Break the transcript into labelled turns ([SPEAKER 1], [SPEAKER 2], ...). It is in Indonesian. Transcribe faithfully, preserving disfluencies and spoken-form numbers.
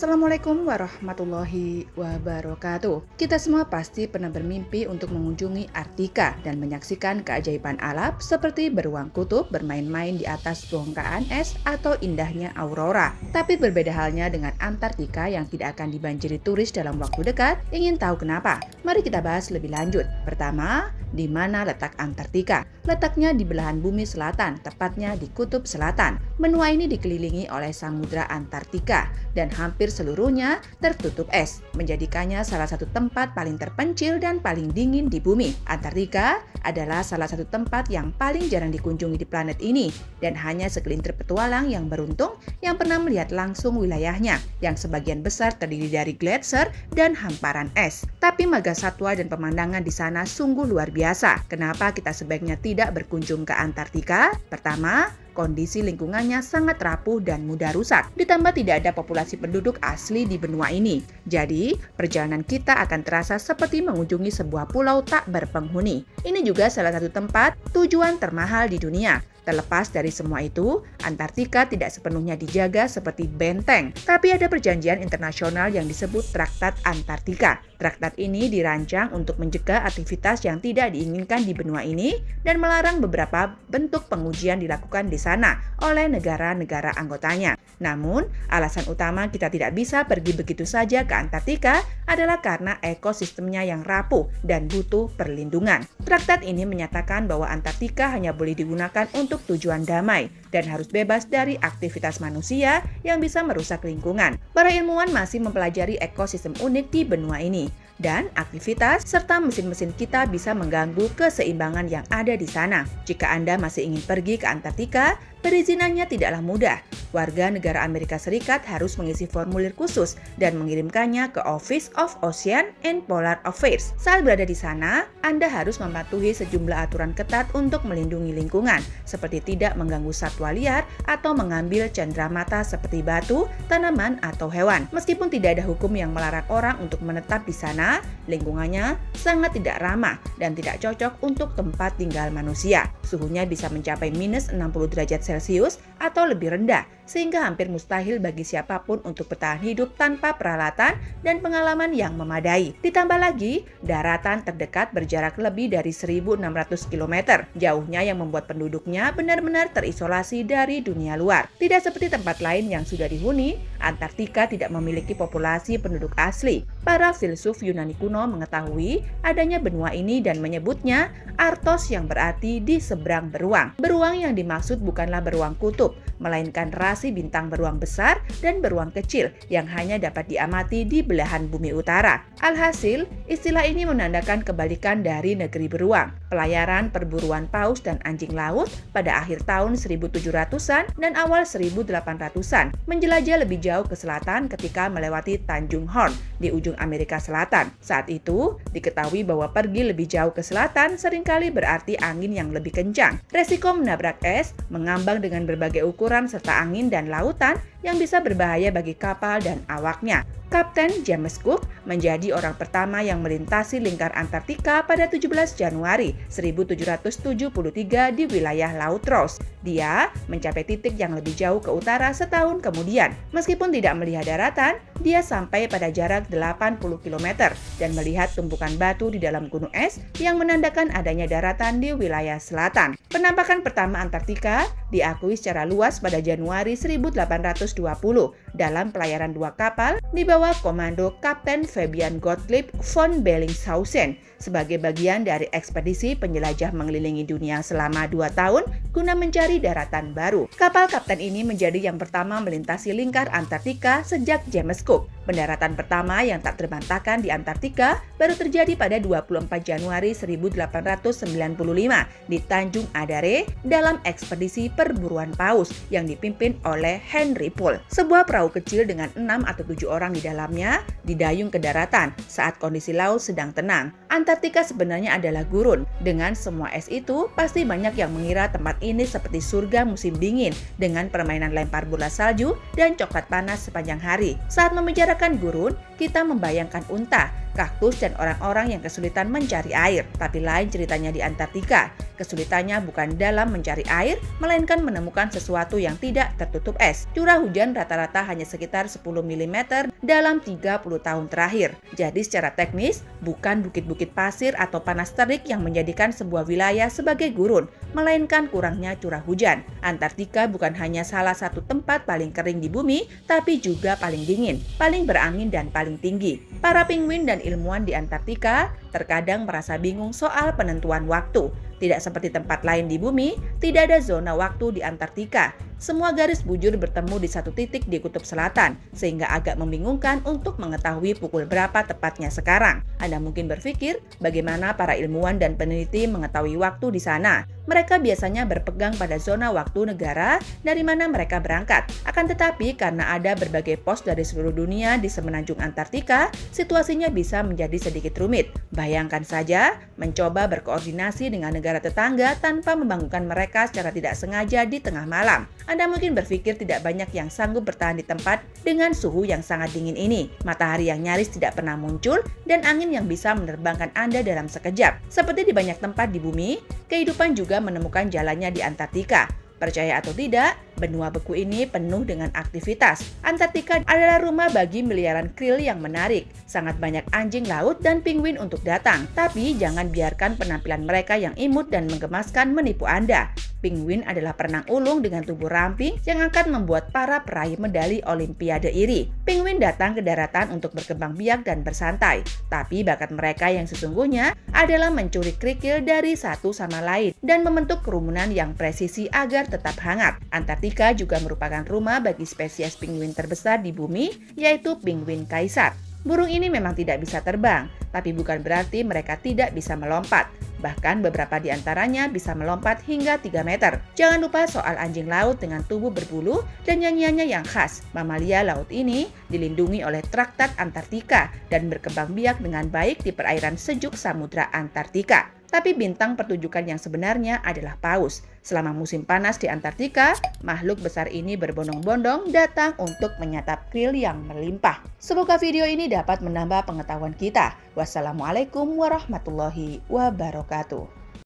[SPEAKER 1] Assalamualaikum warahmatullahi wabarakatuh. Kita semua pasti pernah bermimpi untuk mengunjungi Arktika dan menyaksikan keajaiban alam seperti beruang kutub, bermain-main di atas bongkahan es, atau indahnya aurora. Tapi berbeda halnya dengan Antartika yang tidak akan dibanjiri turis dalam waktu dekat. Ingin tahu kenapa? Mari kita bahas lebih lanjut. Pertama, di mana letak Antartika? Letaknya di belahan bumi selatan, tepatnya di kutub selatan. Benua ini dikelilingi oleh Samudra Antartika dan hampir seluruhnya tertutup es, menjadikannya salah satu tempat paling terpencil dan paling dingin di bumi. Antartika adalah salah satu tempat yang paling jarang dikunjungi di planet ini, dan hanya segelintir petualang yang beruntung yang pernah melihat langsung wilayahnya, yang sebagian besar terdiri dari gletser dan hamparan es. Tapi marga satwa dan pemandangan di sana sungguh luar biasa. Kenapa kita sebaiknya tidak berkunjung ke Antartika? Pertama, kondisi lingkungannya sangat rapuh dan mudah rusak. Ditambah tidak ada populasi penduduk asli di benua ini. Jadi, perjalanan kita akan terasa seperti mengunjungi sebuah pulau tak berpenghuni. Ini juga salah satu tempat tujuan termahal di dunia. Terlepas dari semua itu, Antartika tidak sepenuhnya dijaga seperti benteng, tapi ada perjanjian internasional yang disebut Traktat Antartika. Traktat ini dirancang untuk mencegah aktivitas yang tidak diinginkan di benua ini dan melarang beberapa bentuk pengujian dilakukan di sana oleh negara-negara anggotanya. Namun, alasan utama kita tidak bisa pergi begitu saja ke Antartika adalah karena ekosistemnya yang rapuh dan butuh perlindungan. Traktat ini menyatakan bahwa Antartika hanya boleh digunakan untuk tujuan damai dan harus bebas dari aktivitas manusia yang bisa merusak lingkungan. Para ilmuwan masih mempelajari ekosistem unik di benua ini, dan aktivitas serta mesin-mesin kita bisa mengganggu keseimbangan yang ada di sana. Jika Anda masih ingin pergi ke Antartika, perizinannya tidaklah mudah. Warga negara Amerika Serikat harus mengisi formulir khusus dan mengirimkannya ke Office of Ocean and Polar Affairs. Saat berada di sana, Anda harus mematuhi sejumlah aturan ketat untuk melindungi lingkungan, seperti tidak mengganggu satwa liar atau mengambil cenderamata seperti batu, tanaman, atau hewan. Meskipun tidak ada hukum yang melarang orang untuk menetap di sana, lingkungannya sangat tidak ramah dan tidak cocok untuk tempat tinggal manusia. Suhunya bisa mencapai minus enam puluh derajat Celcius atau lebih rendah, sehingga hampir mustahil bagi siapapun untuk bertahan hidup tanpa peralatan dan pengalaman yang memadai. Ditambah lagi, daratan terdekat berjarak lebih dari seribu enam ratus kilometer, jauhnya yang membuat penduduknya benar-benar terisolasi dari dunia luar. Tidak seperti tempat lain yang sudah dihuni, Antartika tidak memiliki populasi penduduk asli. Para filsuf Yunani kuno mengetahui adanya benua ini dan menyebutnya Artos, yang berarti di seberang beruang. Beruang yang dimaksud bukanlah beruang kutub, melainkan rasi bintang beruang besar dan beruang kecil yang hanya dapat diamati di belahan bumi utara. Alhasil, istilah ini menandakan kebalikan dari negeri beruang. Pelayaran perburuan paus dan anjing laut pada akhir tahun seribu tujuh ratusan dan awal seribu delapan ratusan menjelajah lebih jauh ke selatan ketika melewati Tanjung Horn di ujung Amerika Selatan. Saat itu, diketahui bahwa pergi lebih jauh ke selatan seringkali berarti angin yang lebih kencang. Resiko menabrak es, mengambang dengan berbagai ukuran serta angin dan lautan yang bisa berbahaya bagi kapal dan awaknya. Kapten James Cook menjadi orang pertama yang melintasi lingkar Antartika pada tujuh belas Januari seribu tujuh ratus tujuh puluh tiga di wilayah Laut Ross. Dia mencapai titik yang lebih jauh ke utara setahun kemudian. Meskipun tidak melihat daratan, dia sampai pada jarak delapan puluh kilometer dan melihat tumpukan batu di dalam gunung es yang menandakan adanya daratan di wilayah selatan. Penampakan pertama Antartika diakui secara luas pada Januari seribu delapan ratus dua puluh dalam pelayaran dua kapal di bawah komando Kapten Fabian Gottlieb von Bellingshausen sebagai bagian dari ekspedisi penjelajah mengelilingi dunia selama dua tahun guna mencari daratan baru. Kapal kapten ini menjadi yang pertama melintasi lingkar Antartika sejak James Cook. Pendaratan pertama yang tak terbantahkan di Antartika baru terjadi pada dua puluh empat Januari seribu delapan ratus sembilan puluh lima di Tanjung Adare dalam ekspedisi perburuan paus yang dipimpin oleh Henry Poole. Sebuah perahu kecil dengan enam atau tujuh orang di dalamnya didayung ke daratan saat kondisi laut sedang tenang. Antartika sebenarnya adalah gurun. Dengan semua es itu, pasti banyak yang mengira tempat ini seperti surga musim dingin dengan permainan lempar bola salju dan coklat panas sepanjang hari. Saat membicarakan gurun, kita membayangkan unta, kaktus, dan orang-orang yang kesulitan mencari air. Tapi lain ceritanya di Antartika. Kesulitannya bukan dalam mencari air, melainkan menemukan sesuatu yang tidak tertutup es. Curah hujan rata-rata hanya sekitar sepuluh milimeter dalam tiga puluh tahun terakhir. Jadi secara teknis, bukan bukit-bukit pasir atau panas terik yang menjadikan sebuah wilayah sebagai gurun, melainkan kurangnya curah hujan. Antartika bukan hanya salah satu tempat paling kering di bumi, tapi juga paling dingin, paling berangin, dan paling tinggi. Para penguin dan ilmuwan di Antartika terkadang merasa bingung soal penentuan waktu. Tidak seperti tempat lain di bumi, tidak ada zona waktu di Antartika. Semua garis bujur bertemu di satu titik di kutub selatan, sehingga agak membingungkan untuk mengetahui pukul berapa tepatnya sekarang. Anda mungkin berpikir, bagaimana para ilmuwan dan peneliti mengetahui waktu di sana? Mereka biasanya berpegang pada zona waktu negara dari mana mereka berangkat. Akan tetapi, karena ada berbagai pos dari seluruh dunia di semenanjung Antartika, situasinya bisa menjadi sedikit rumit. Bayangkan saja, mencoba berkoordinasi dengan negara tetangga tanpa membangunkan mereka secara tidak sengaja di tengah malam. Anda mungkin berpikir tidak banyak yang sanggup bertahan di tempat dengan suhu yang sangat dingin ini, matahari yang nyaris tidak pernah muncul, dan angin yang bisa menerbangkan Anda dalam sekejap. Seperti di banyak tempat di bumi, kehidupan juga menemukan jalannya di Antartika. Percaya atau tidak, benua beku ini penuh dengan aktivitas. Antartika adalah rumah bagi miliaran krill yang menarik. Sangat banyak anjing laut dan penguin untuk datang. Tapi jangan biarkan penampilan mereka yang imut dan menggemaskan menipu Anda. Penguin adalah perenang ulung dengan tubuh ramping yang akan membuat para peraih medali Olimpiade iri. Penguin datang ke daratan untuk berkembang biak dan bersantai. Tapi bakat mereka yang sesungguhnya adalah mencuri kerikil dari satu sama lain dan membentuk kerumunan yang presisi agar tetap hangat. Antartika juga merupakan rumah bagi spesies penguin terbesar di bumi, yaitu penguin kaisar. Burung ini memang tidak bisa terbang, tapi bukan berarti mereka tidak bisa melompat. Bahkan beberapa di antaranya bisa melompat hingga tiga meter. Jangan lupa soal anjing laut dengan tubuh berbulu dan nyanyiannya yang khas. Mamalia laut ini dilindungi oleh Traktat Antartika dan berkembang biak dengan baik di perairan sejuk Samudra Antartika. Tapi bintang pertunjukan yang sebenarnya adalah paus. Selama musim panas di Antartika, makhluk besar ini berbondong-bondong datang untuk menyantap krill yang melimpah. Semoga video ini dapat menambah pengetahuan kita. Wassalamualaikum warahmatullahi wabarakatuh.